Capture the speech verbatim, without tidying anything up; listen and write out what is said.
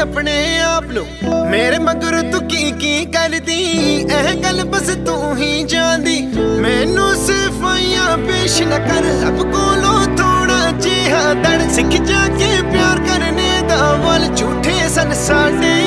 अपने आप नु मेरे मगर तू की की कर दी एह गल बस तू ही जानदी मैनू सिफाइयां पेश न कर अब कोलों थोड़ा जिहा दड़ सिख जाके प्यार करने दा वल झूठे सन साडे